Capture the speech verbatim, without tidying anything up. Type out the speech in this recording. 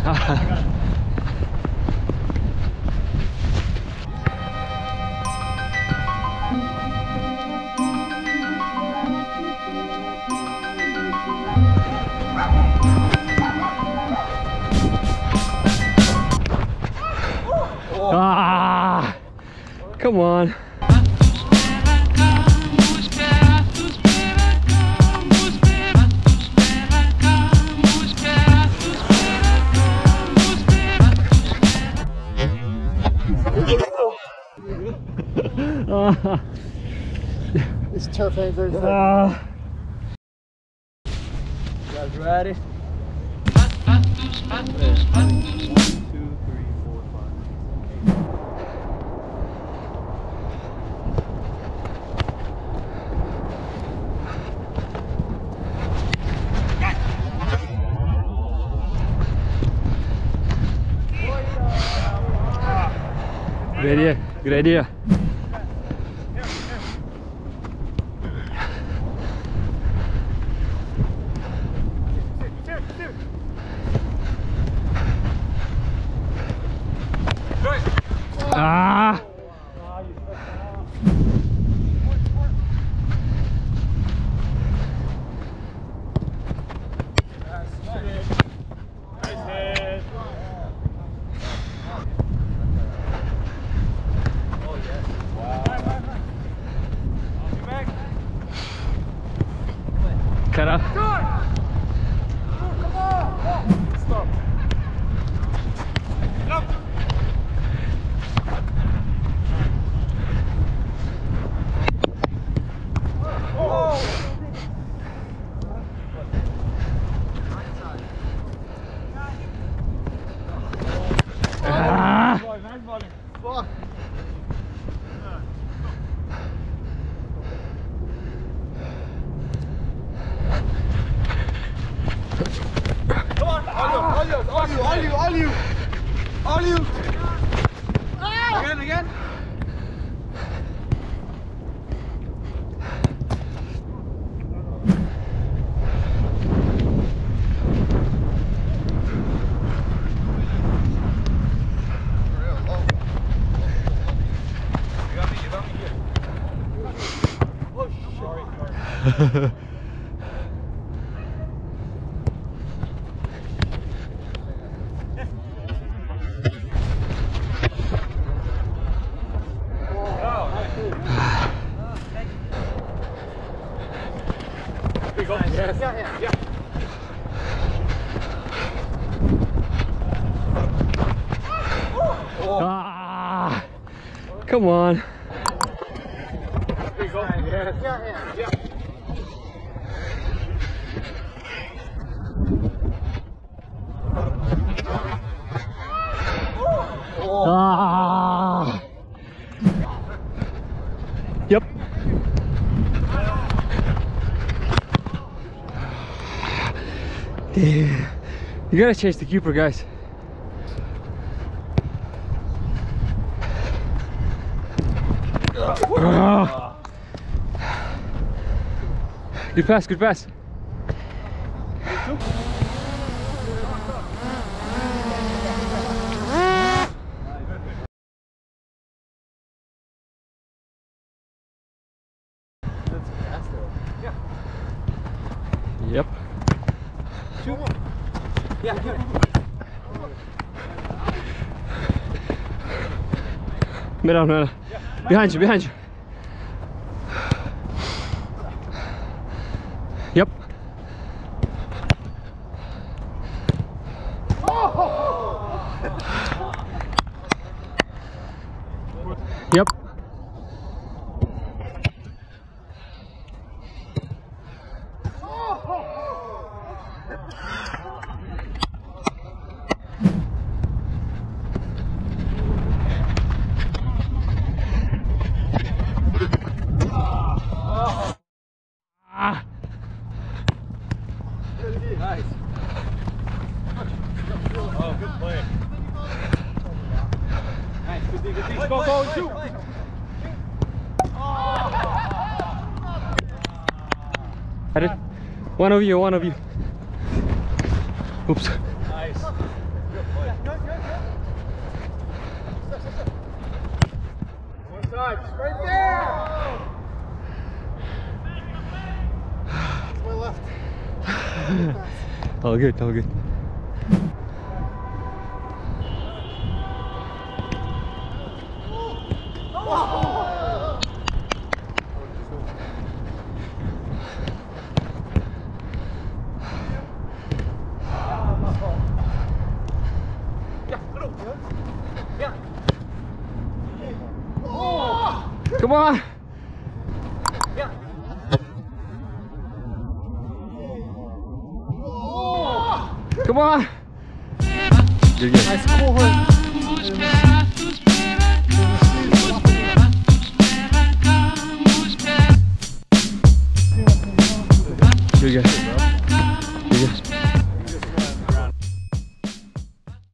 Ah, come on. uh, It's turf ain't very thick. uh, You guys ready? Good idea, good idea. Ah! Cut up. Stop. Ah! Fuck. Come on, all you, all you, all you, all you, all you. Again, again. Yes. Yeah, yeah, yeah. Ah! Come on. There you go. Yes. Yeah, yeah, yeah. Ah! Yep. Yeah. You gotta chase the keeper, guys. Ah. Good pass, good pass. Yep. Two. Yeah, good. Middle, middle. Behind you, behind you. Yep. Yep. Ah. Nice. Oh, good play. Nice, good D, good D. Go, go, shoot. One of you, one of you. Oops. Nice. One side, just right there. It's my left. All good, all good. Come on! Come on! You're good. Nice cohort.